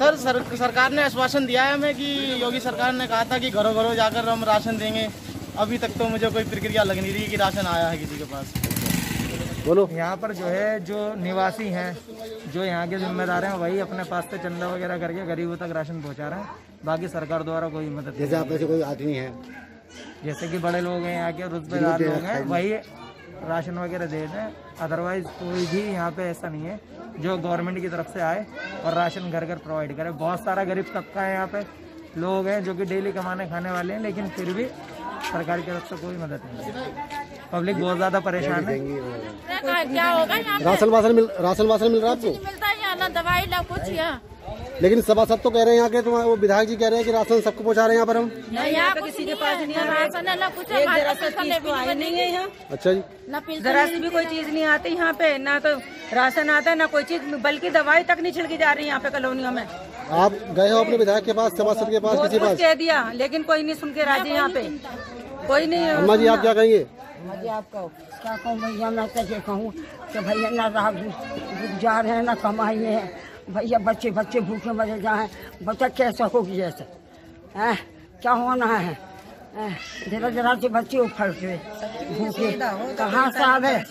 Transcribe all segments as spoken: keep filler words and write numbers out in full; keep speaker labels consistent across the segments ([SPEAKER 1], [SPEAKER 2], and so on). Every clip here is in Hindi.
[SPEAKER 1] सर, सर सरकार ने आश्वासन दिया है हमें कि योगी सरकार ने कहा था कि घरों घरों जाकर हम राशन देंगे। अभी तक तो मुझे कोई प्रक्रिया लग नहीं रही कि राशन आया है किसी के पास।
[SPEAKER 2] बोलो।
[SPEAKER 3] यहाँ पर जो है जो निवासी हैं, जो यहाँ के जिम्मेदार हैं, वही अपने पास से चंदा वगैरह करके गरीबों तक राशन पहुँचा रहे हैं। बाकी सरकार द्वारा कोई मदद,
[SPEAKER 2] जैसे आप ऐसे कोई आदमी है,
[SPEAKER 3] जैसे कि बड़े लोग हैं, यहाँ के रुतबेदार लोग हैं, वही राशन वगैरह दे रहे हैं। अदरवाइज कोई भी यहाँ पे ऐसा नहीं है जो गवर्नमेंट की तरफ से आए और राशन घर घर प्रोवाइड करे। बहुत सारा गरीब तबका है यहाँ पे, लोग हैं जो कि डेली कमाने खाने वाले हैं, लेकिन फिर भी सरकार की तरफ से कोई मदद नहीं है। पब्लिक बहुत ज्यादा परेशान है।
[SPEAKER 4] क्या होगा यहाँ पे?
[SPEAKER 2] राशन वासन मिल राशन वासन मिल रहा है आपको?
[SPEAKER 4] मिलता है यहाँ, ना दवाई ना कुछ यहाँ।
[SPEAKER 2] लेकिन सभा सब तो कह रहे हैं यहाँ के, तो वो विधायक जी कह रहे हैं कि राशन सबको पहुँचा रहे हैं यहाँ पर हम।
[SPEAKER 4] यहाँ पे किसी के पास नहीं है राशन, ना कुछ नहीं है यहाँ।
[SPEAKER 2] अच्छा जी,
[SPEAKER 5] जरा सी भी कोई चीज नहीं आती यहाँ पे, ना तो राशन आता है ना कोई चीज, बल्कि दवाई तक नहीं छिड़की जा रही यहाँ पे कॉलोनियों में।
[SPEAKER 2] आप गए हो अपने विधायक के पास, सभासद के पास, किसी पास?
[SPEAKER 5] कह दिया लेकिन कोई नहीं सुन के राजी यहाँ पे, कोई नहीं।
[SPEAKER 2] अम्मा जी आप क्या कहेंगे?
[SPEAKER 6] आपको क्या कहूँ भैया, मैं कैसे कहूँ कि भैया ना राह जा रहे हैं ना कमाई है भैया, बच्चे बच्चे भूखे मरे जाए, बच्चा कैसा होगी ऐसे हैं? क्या होना है? जरा जरा से बच्चे उफड़ के भूखे कहाँ से आ गए?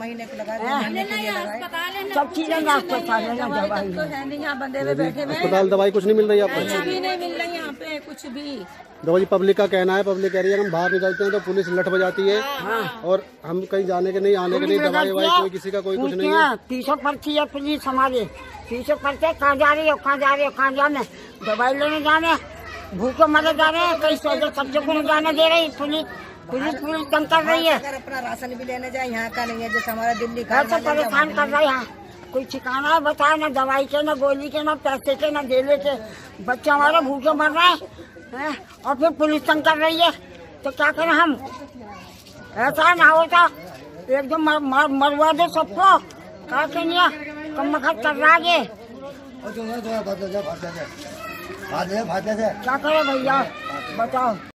[SPEAKER 6] सब चीजें अस्पताल है ना, दवाई
[SPEAKER 5] तो है नहीं यहाँ बंदे में बैठे हुए,
[SPEAKER 2] अस्पताल दवाई कुछ नहीं मिल रही आपको?
[SPEAKER 5] कुछ भी नहीं मिल रही यहाँ पे, कुछ भी।
[SPEAKER 2] देखो जी, पब्लिक का कहना है, पब्लिक कह रही है हम बाहर निकलते हैं तो पुलिस लठ बजाती है और हम कहीं जाने के नहीं, आने के नहीं, दवाई ववाई कोई किसी का कोई कुछ नहीं है।
[SPEAKER 6] पीछे पर्ची है पुलिस हमारे पीछे पर्चे, कहाँ जा रही हो, कहाँ जा रही हो, कहाँ जाने, दवाई लेने जाने, भूखे मरे जा रहे हैं, कई सोचे सब्जी को नहीं जाने दे रही पुलिस। पुलिस पुलिस तंग कर रही है,
[SPEAKER 5] अपना राशन भी लेने जाए यहाँ का नहीं है, जैसे हमारा दिल्ली का
[SPEAKER 6] घर से परेशान कर रही है। कोई ठिकाना है बताए, ना दवाई के, ना गोली के, ना पैसे के, ना देने के, बच्चे हमारे भूखे मर रहे हैं और फिर पुलिस तंग कर रही है। तो क्या करें हम? ऐसा ना होता एकदम मर, मरवा दो सबको, क्या करिए, कम वक्त कर रहा है। क्या करे भैया बताओ।